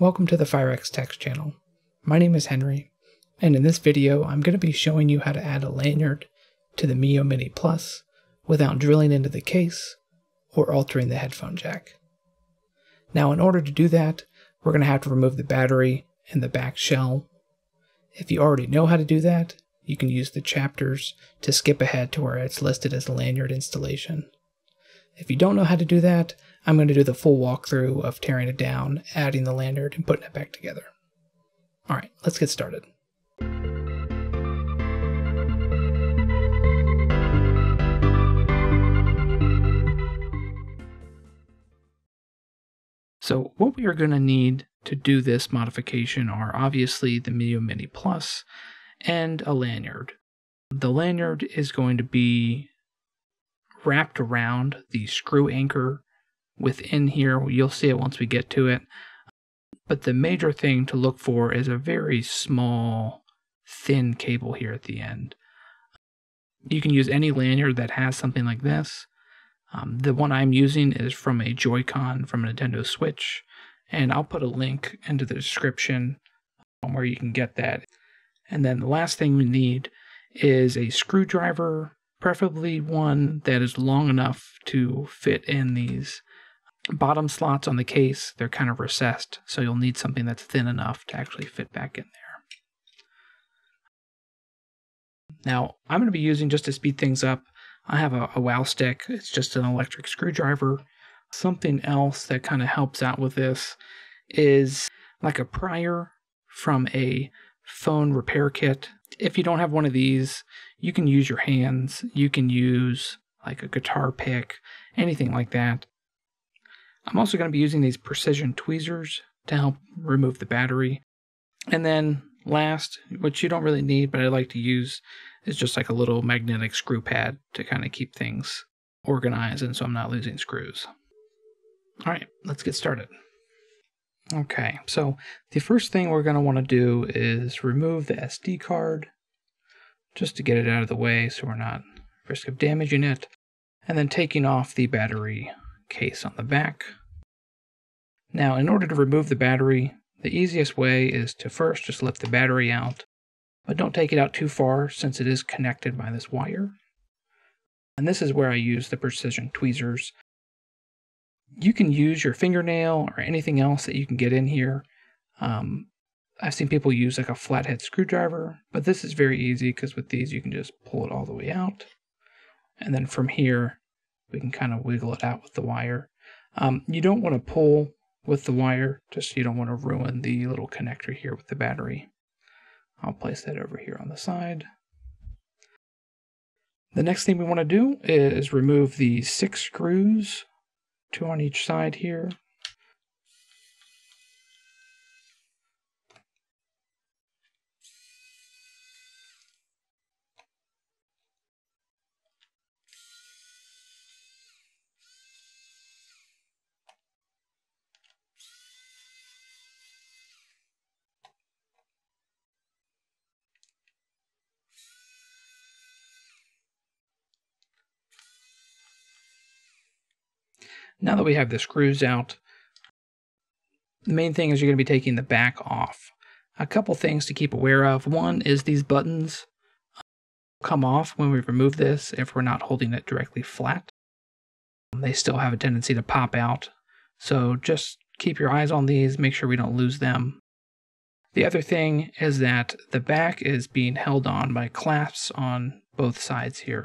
Welcome to the FireX Techs channel. My name is Henry, and in this video I'm going to be showing you how to add a lanyard to the Miyoo Mini Plus without drilling into the case or altering the headphone jack. Now in order to do that, we're going to have to remove the battery and the back shell. If you already know how to do that, you can use the chapters to skip ahead to where it's listed as Lanyard Installation. If you don't know how to do that, I'm going to do the full walkthrough of tearing it down, adding the lanyard, and putting it back together. Alright, let's get started. So what we are going to need to do this modification are obviously the Miyoo Mini Plus and a lanyard. The lanyard is going to be wrapped around the screw anchor within here. You'll see it once we get to it. But the major thing to look for is a very small, thin cable here at the end. You can use any lanyard that has something like this. The one I'm using is from a Joy-Con from a Nintendo Switch, and I'll put a link into the description where you can get that. And then the last thing we need is a screwdriver, preferably one that is long enough to fit in these bottom slots on the case. They're kind of recessed, so you'll need something that's thin enough to actually fit back in there. Now, I'm going to be using, just to speed things up, I have a wow stick. It's just an electric screwdriver. Something else that kind of helps out with this is like a prier from a phone repair kit. If you don't have one of these, you can use your hands. You can use like a guitar pick, anything like that. I'm also going to be using these precision tweezers to help remove the battery. And then last, which you don't really need, but I like to use, is just like a little magnetic screw pad to kind of keep things organized and so I'm not losing screws. All right, let's get started. Okay, so the first thing we're going to want to do is remove the SD card just to get it out of the way so we're not at risk of damaging it, and then taking off the battery case on the back. Now, in order to remove the battery, the easiest way is to first just lift the battery out, but don't take it out too far since it is connected by this wire. And this is where I use the precision tweezers. You can use your fingernail or anything else that you can get in here. I've seen people use like a flathead screwdriver, but this is very easy because with these you can just pull it all the way out. And then from here, we can kind of wiggle it out with the wire. You don't want to pull with the wire, just so you don't want to ruin the little connector here with the battery. I'll place that over here on the side. The next thing we want to do is remove the 6 screws, 2 on each side here. Now that we have the screws out, the main thing is you're going to be taking the back off. A couple things to keep aware of. One is these buttons come off when we remove this if we're not holding it directly flat. They still have a tendency to pop out, so just keep your eyes on these, make sure we don't lose them. The other thing is that the back is being held on by clasps on both sides here.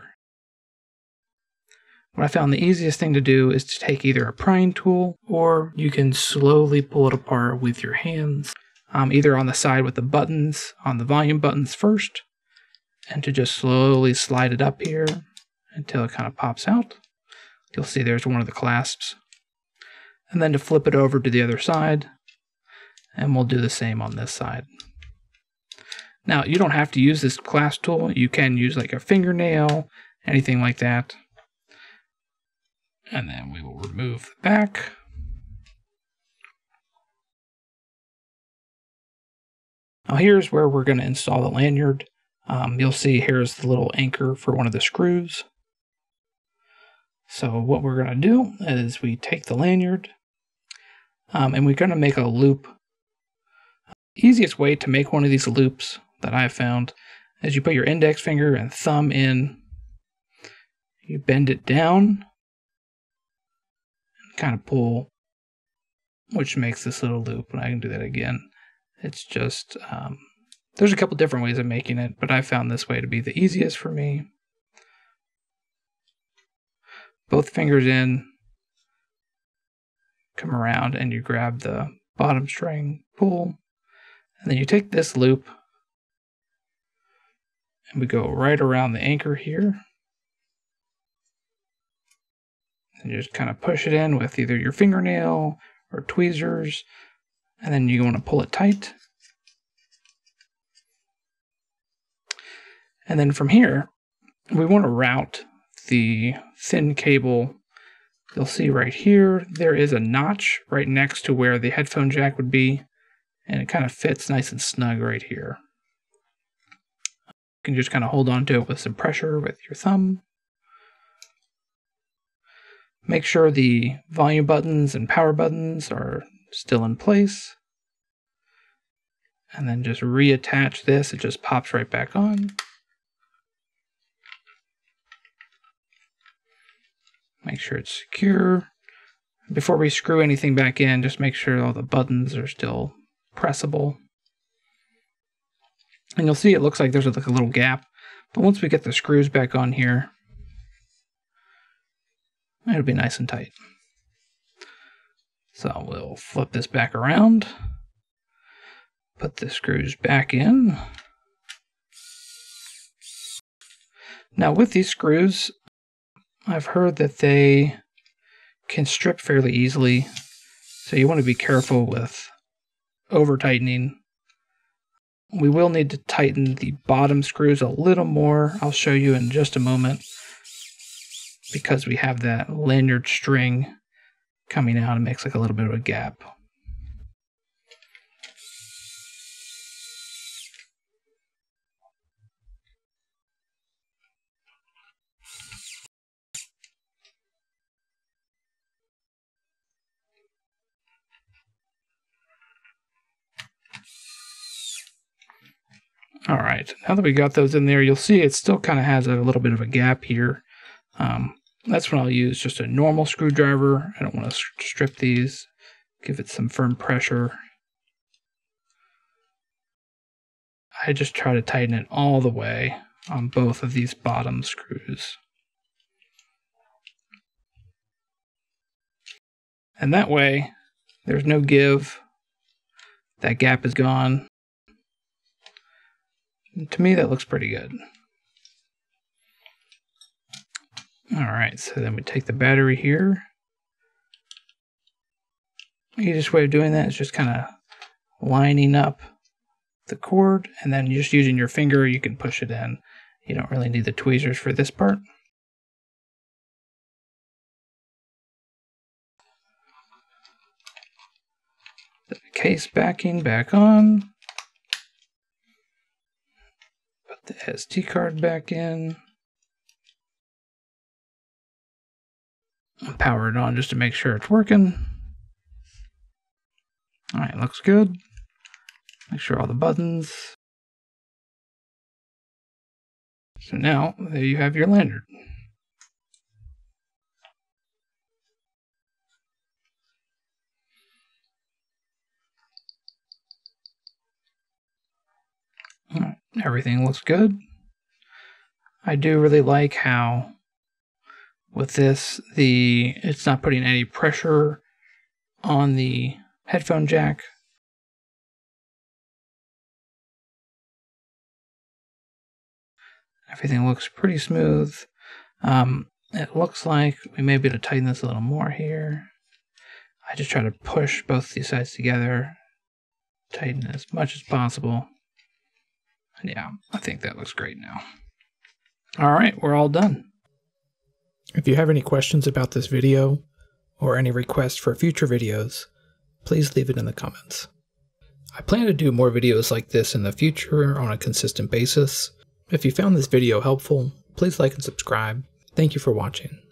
What I found the easiest thing to do is to take either a prying tool, or you can slowly pull it apart with your hands, either on the side with the buttons, on the volume buttons first, and to just slowly slide it up here until it kind of pops out. You'll see there's one of the clasps. And then to flip it over to the other side, and we'll do the same on this side. Now, you don't have to use this clasp tool. You can use like a fingernail, anything like that. And then we will remove the back. Now here's where we're going to install the lanyard. You'll see here's the little anchor for one of the screws. So what we're going to do is we take the lanyard, and we're going to make a loop Easiest way to make one of these loops that I've found is you put your index finger and thumb in, you bend it down, and kind of pull, which makes this little loop. And I can do that again. It's just, there's a couple different ways of making it, but I found this way to be the easiest for me. Both fingers in, come around, and you grab the bottom string, pull, and then you take this loop, and we go right around the anchor here. And you just kind of push it in with either your fingernail or tweezers, and then you want to pull it tight. And then from here, we want to route the thin cable. You'll see right here, there is a notch right next to where the headphone jack would be, and it kind of fits nice and snug right here. You can just kind of hold on to it with some pressure with your thumb. Make sure the volume buttons and power buttons are still in place. And then just reattach this, it just pops right back on. Make sure it's secure. Before we screw anything back in, just make sure all the buttons are still pressable. And you'll see it looks like there's like a little gap. But once we get the screws back on here, it'll be nice and tight. So we'll flip this back around. Put the screws back in. Now with these screws, I've heard that they can strip fairly easily, so you want to be careful with over-tightening. We will need to tighten the bottom screws a little more. I'll show you in just a moment, because we have that lanyard string coming out. It makes like a little bit of a gap. All right, now that we got those in there, you'll see it still kind of has a little bit of a gap here. That's when I'll use just a normal screwdriver. I don't want to strip these, give it some firm pressure. I just try to tighten it all the way on both of these bottom screws. And that way, there's no give. That gap is gone. To me, that looks pretty good. Alright, so then we take the battery here. The easiest way of doing that is just kind of lining up the cord, and then just using your finger, you can push it in. You don't really need the tweezers for this part. Put the case backing back on. The SD card back in. I'll power it on just to make sure it's working. Alright, looks good. Make sure all the buttons. So now, there you have your lanyard. Alright, everything looks good. I do really like how with this, it's not putting any pressure on the headphone jack. Everything looks pretty smooth. It looks like we may be able to tighten this a little more here. I just try to push both these sides together, tighten as much as possible. And yeah, I think that looks great now. All right, we're all done. If you have any questions about this video, or any requests for future videos, please leave it in the comments. I plan to do more videos like this in the future on a consistent basis. If you found this video helpful, please like and subscribe. Thank you for watching.